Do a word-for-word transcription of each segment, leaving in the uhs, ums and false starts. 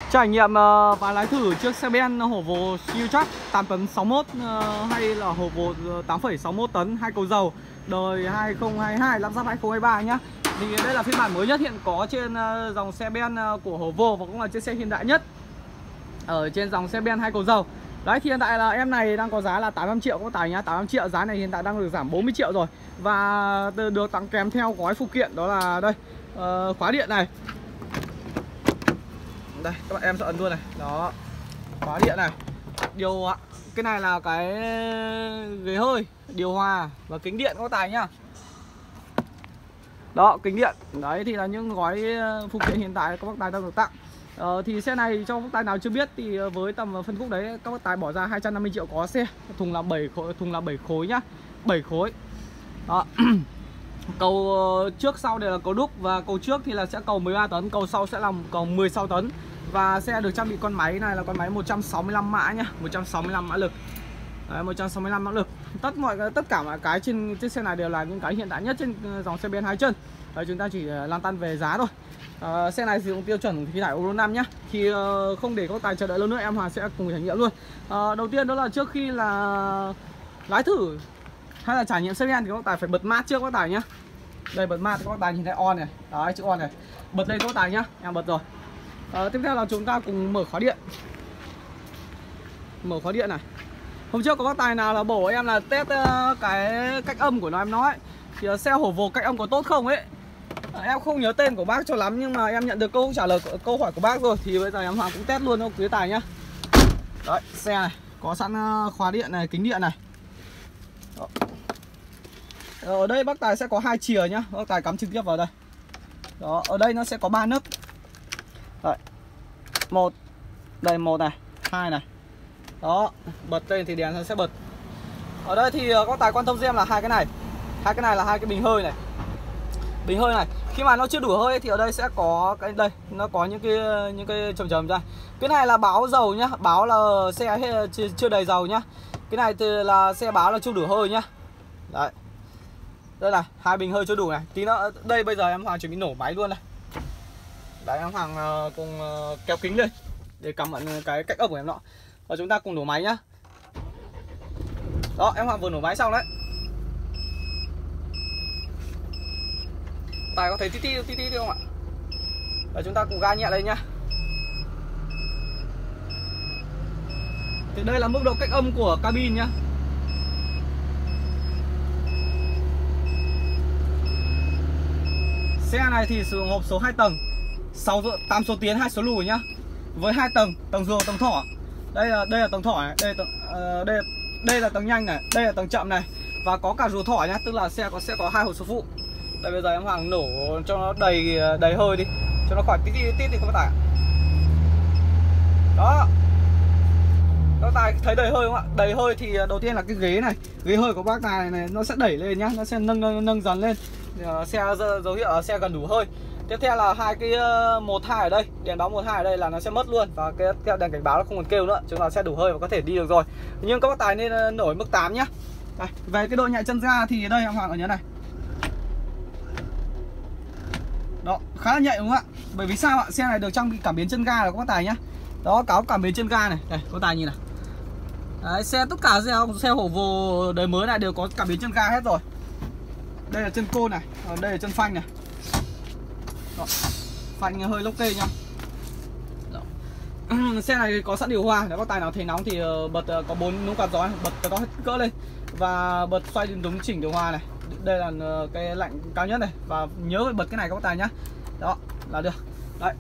Trải nghiệm uh, và lái thử chiếc xe Ben Volvo Siêu-Truck tám tấn sáu mốt uh, hay là Volvo tám phẩy sáu mốt tấn hai cầu dầu đời hai không hai hai, lắp ráp hai không hai ba nhá. Thì đây là phiên bản mới nhất hiện có trên uh, dòng xe Ben uh, của Volvo và cũng là chiếc xe hiện đại nhất ở trên dòng xe Ben hai cầu dầu. Đấy thì hiện tại là em này đang có giá là tám mươi lăm triệu các bác tài nhá, tám mươi lăm triệu. Giá này hiện tại đang được giảm bốn mươi triệu rồi. Và được tặng kèm theo gói phụ kiện đó là đây, uh, khóa điện này. Đây các bạn em sẽ ấn luôn này. Đó, khóa điện này, điều cái này là cái ghế hơi, điều hòa và kính điện các bác tài nhá. Đó, kính điện. Đấy thì là những gói phụ kiện hiện tại các bác tài đang được tặng. Ờ, thì xe này cho các bác tài nào chưa biết thì với tầm phân khúc đấy các bác tài bỏ ra hai trăm năm mươi triệu có xe. Thùng là bảy khối, thùng là bảy khối nhá, bảy khối. Đó. Cầu trước sau đều là cầu đúc, và cầu trước thì là sẽ cầu mười ba tấn, cầu sau sẽ là cầu mười sáu tấn. Và xe được trang bị con máy này là con máy một trăm sáu mươi lăm mã nhá, một trăm sáu mươi lăm mã lực. Đấy, một trăm sáu mươi lăm mã lực. Tất mọi tất cả mọi cái trên chiếc xe này đều là những cái hiện đại nhất trên dòng xe Ben hai chân. Đấy, chúng ta chỉ lan tăn về giá thôi. À, xe này sử dụng tiêu chuẩn khí thải Euro năm nhá. Thì uh, không để các tài chờ đợi lâu nữa, em Hoàng sẽ cùng trải nghiệm luôn. À, đầu tiên đó là trước khi là lái thử hay là trải nghiệm xe Ben thì các tài phải bật mát trước các tài nhá. Đây, bật mát các tài nhìn thấy on này. Đấy, chữ on này. Bật lên các tài nhá. Em bật rồi. À, tiếp theo là chúng ta cùng mở khóa điện. Mở khóa điện này. Hôm trước có bác tài nào là bổ em là test uh, cái cách âm của nó, em nói thì uh, xe Volvo cách âm có tốt không ấy. À, em không nhớ tên của bác cho lắm nhưng mà em nhận được câu trả lời câu hỏi của bác rồi, thì bây giờ em Hoàng cũng test luôn cho quý tài nhá. Đấy, xe này có sẵn uh, khóa điện này, kính điện này. Đó. Ở đây bác tài sẽ có hai chìa nhá, bác tài cắm trực tiếp vào đây. Đó, ở đây nó sẽ có ba nấc. Đấy. Một, đây một này, hai này. Đó, bật lên thì đèn nó sẽ bật. Ở đây thì các tài quan tâm cho em là hai cái này. Hai cái này là hai cái bình hơi này. Bình hơi này, khi mà nó chưa đủ hơi thì ở đây sẽ có cái đây, nó có những cái những cái chầm chầm ra. Cái này là báo dầu nhá, báo là xe chưa đầy dầu nhá. Cái này thì là xe báo là chưa đủ hơi nhá. Đấy. Đây là hai bình hơi chưa đủ này. Tí nữa đây bây giờ em Hoàng chuẩn bị nổ máy luôn này. Đấy, em Hoàng cùng kéo kính lên để cảm nhận cái cách âm của em nó. Và chúng ta cùng nổ máy nhá. Đó, em Hoàng vừa nổ máy xong đấy. Tài có thấy tí tí tí tí không ạ? Và chúng ta cùng ga nhẹ lên nhá. Thì đây là mức độ cách âm của cabin nhá. Xe này thì sử dụng hộp số hai tầng, sáu tám số tiến, hai số lùi nhá. Với hai tầng, tầng ruồng, tầng thỏ. Đây là đây là tầng thỏ này, đây là tầng uh, đây đây là tầng nhanh này, đây là tầng chậm này, và có cả rùa thỏ nhá, tức là xe có sẽ có hai hộp số phụ. Đây bây giờ em Hoàng nổ cho nó đầy đầy hơi đi, cho nó khỏi tí tí tí thì các bạn. Đó. Các tài thấy đầy hơi không ạ? Đầy hơi thì đầu tiên là cái ghế này, ghế hơi của bác tài này nó sẽ đẩy lên nhá, nó sẽ nâng nâng, nâng dần lên. Xe dấu hiệu xe gần đủ hơi. Tiếp theo là hai cái một hai ở đây, đèn báo một hai ở đây là nó sẽ mất luôn, và cái theo đèn cảnh báo nó không còn kêu nữa, chúng ta sẽ đủ hơi và có thể đi được rồi. Nhưng các bác tài nên nổi mức tám nhá. Đây, về cái độ nhạy chân ga thì đây em Hoàng ở nhớ này. Đó, khá là nhạy đúng không ạ? Bởi vì sao ạ? Xe này được trang bị cảm biến chân ga là các bác tài nhá. Đó, cáo cảm biến chân ga này, đây các bác tài nhìn này. Đấy, xe tất cả xe xe Volvo đời mới này đều có cảm biến chân ga hết rồi. Đây là chân côn này, ở đây là chân phanh này. Đó, phanh hơi lốc kê nhá. Đó. Xe này có sẵn điều hòa, nếu có tài nào thấy nóng thì bật có bốn núm quạt gió, bật cái đó hết cỡ lên và bật xoay đúng chỉnh điều hòa này. Đây là cái lạnh cao nhất này, và nhớ phải bật cái này các bác tài nhá. Đó là được. Đấy.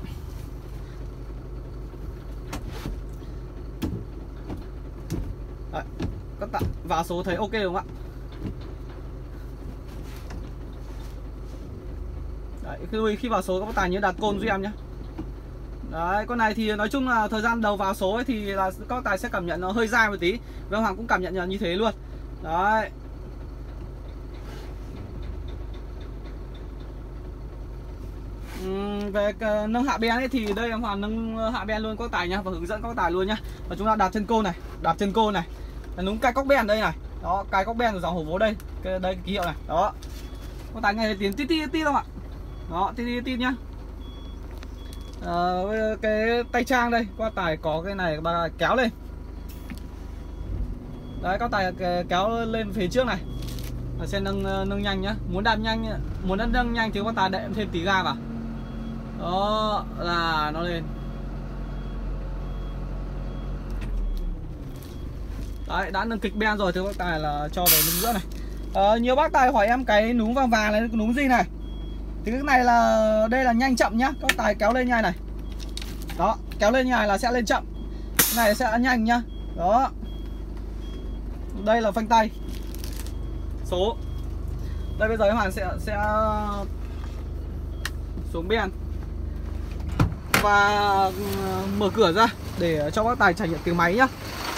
Đấy. Các bạn vào số thấy ok không ạ? Đấy, khi vào số các bác tài nhớ đặt côn giúp em nhé. Đấy, con này thì nói chung là thời gian đầu vào số ấy thì là các bác tài sẽ cảm nhận nó hơi dai một tí. Và Hoàng cũng cảm nhận như thế luôn. Đấy. Uhm, về nâng hạ ben ấy thì đây em Hoàng nâng hạ ben luôn các bác tài nhá, và hướng dẫn các bác tài luôn nhá. Và chúng ta đạp chân côn này, đạp chân côn này. Đúng cái cóc ben đây này. Đó, cái cóc ben của dòng Volvo đây. Cái đây cái ký hiệu này. Đó. Các bác tài nghe tiếng tít tít tít không ạ? Đó, tít tít tít nhá. uh, cái tay trang đây, qua tải có cái này bà kéo lên. Đấy, các tài kéo lên phía trước này và sẽ nâng nâng nhanh nhá. Muốn đạp nhanh, muốn nâng nhanh thì các tài đệm thêm tí ga vào. Đó là nó lên. Đấy, đã nâng kịch ben rồi thì các tài là cho về núm giữa này. À, nhiều bác tài hỏi em cái núm vàng vàng này núm gì này. Thì cái này là đây là nhanh chậm nhá. Các tài kéo lên như này này. Đó, kéo lên như này là sẽ lên chậm. Cái này sẽ nhanh nhá. Đó. Đây là phanh tay số. Đây bây giờ em Hoàn sẽ sẽ xuống ben và mở cửa ra để cho bác tài trải nghiệm tiếng máy nhá.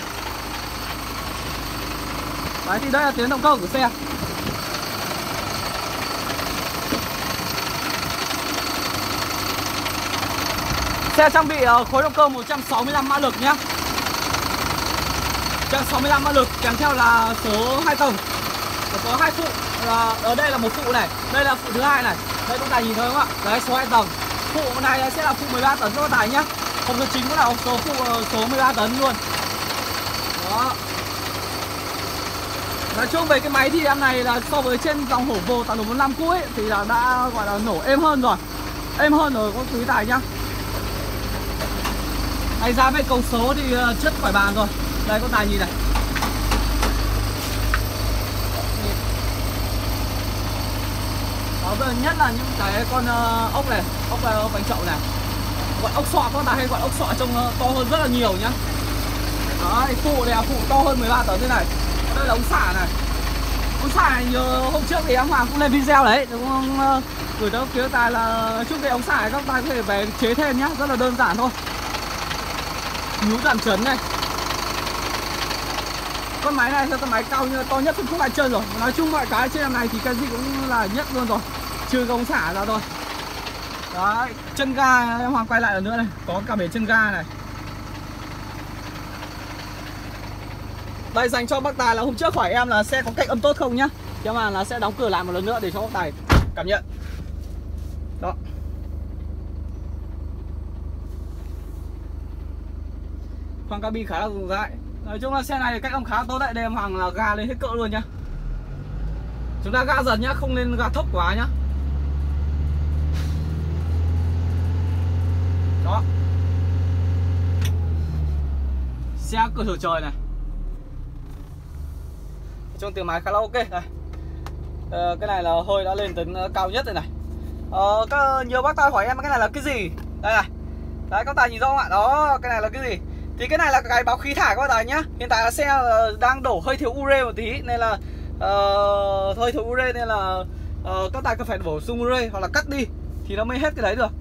Đấy thì đây là tiếng động cơ của xe. Xe trang bị khối động cơ một trăm sáu mươi lăm mã lực nhá. một trăm sáu mươi lăm mã lực kèm theo là số hai tầng. Có hai phụ, là ở đây là một phụ này, đây là phụ thứ hai này. Đây các tài nhìn thấy không ạ? Đấy, số hai tầng. Phụ này sẽ là phụ mười ba tấn cho các tài nhá. Hộp số chính cũng là số phụ số mười ba tấn luôn. Đó. Nói chung về cái máy thì em này là so với trên dòng hổ vồ tám một bốn năm cũ ấy thì là đã gọi là nổ êm hơn rồi. Êm hơn rồi các quý tài nhá. Đánh giá về cầu số thì chất khỏi bàn rồi. Đây các tài nhìn này. Đó, nhất là những cái con uh, ốc này, ốc uh, bánh chậu này, gọi ốc sọ, các bạn hay gọi ốc sọ trông uh, to hơn rất là nhiều nhá. Đấy, phụ này, phụ to hơn mười ba tấn thế này. Đây là ống xả này. Ống xả này nhờ hôm trước thì em Hoàng cũng lên video đấy, cũng uh, gửi tới phía tài là trước cái ống xả này các bạn có thể về chế thêm nhá, rất là đơn giản thôi. Nhú giảm chấn này. Con máy này là con máy cao như to nhất phân khúc hai chân rồi. Nói chung mọi cái trên em này thì cái gì cũng là nhất luôn rồi, trừ ống xả ra thôi. Đấy, chân ga em Hoàng quay lại lần nữa này, có cả bể chân ga này. Đây dành cho bác tài là hôm trước hỏi em là xe có cách âm tốt không nhá. Thì mà là sẽ đóng cửa lại một lần nữa để cho bác tài cảm nhận. Đó. Khoang cabin khá là rộng rãi. Nói chung là xe này cách âm khá tốt đấy. Đây em Hoàng là ga lên hết cỡ luôn nhá. Chúng ta ga dần nhá, không nên ga thốc quá nhá. Đó. Xe cửa sổ trời này. Trong tiếng máy khá là ok này. Ờ, cái này là hơi đã lên tấn cao nhất rồi này. Ờ, các, nhiều bác tài hỏi em cái này là cái gì. Đây này. Đấy các tài nhìn rõ không ạ? Đó, cái này là cái gì. Thì cái này là cái báo khí thải các bạn nhá. Hiện tại là xe đang đổ hơi thiếu ure một tí nên là uh, hơi thiếu ure nên là uh, các tài cần phải bổ sung ure hoặc là cắt đi thì nó mới hết cái đấy được.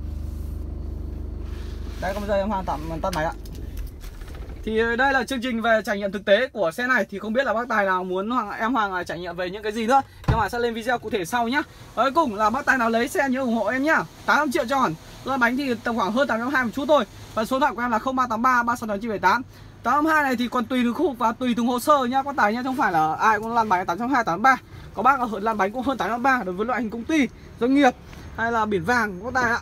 Đây bây giờ em Hoàng tạm tắt máy ạ. Thì đây là chương trình về trải nghiệm thực tế của xe này. Thì không biết là bác tài nào muốn Hoàng, em Hoàng trải nghiệm về những cái gì nữa thì Hoàng sẽ lên video cụ thể sau nhá. Cuối cùng là bác tài nào lấy xe nhớ ủng hộ em nhá. tám trăm triệu cho hẳn. Lô bánh thì tầm khoảng hơn tám trăm hai mươi một chút thôi. Và số điện thoại của em là không ba tám ba ba sáu tám chín bảy tám. tám trăm hai này thì còn tùy từng khu và tùy từng hồ sơ nhá bác tài nhá, không phải là ai cũng lăn bánh tám trăm hai mươi tám ba. Có bác là lăn bánh cũng hơn tám trăm ba đối với loại hình công ty, doanh nghiệp hay là biển vàng bác tài ạ.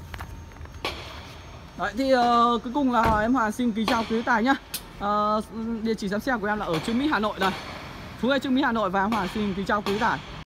Đấy thì uh, cuối cùng là em Hoàng xin kính chào quý tài nhá. Uh, địa chỉ giám xe của em là ở Trương Mỹ Hà Nội đây. Phú Lê Trương Mỹ Hà Nội và em Hoàng xin kính chào quý tài.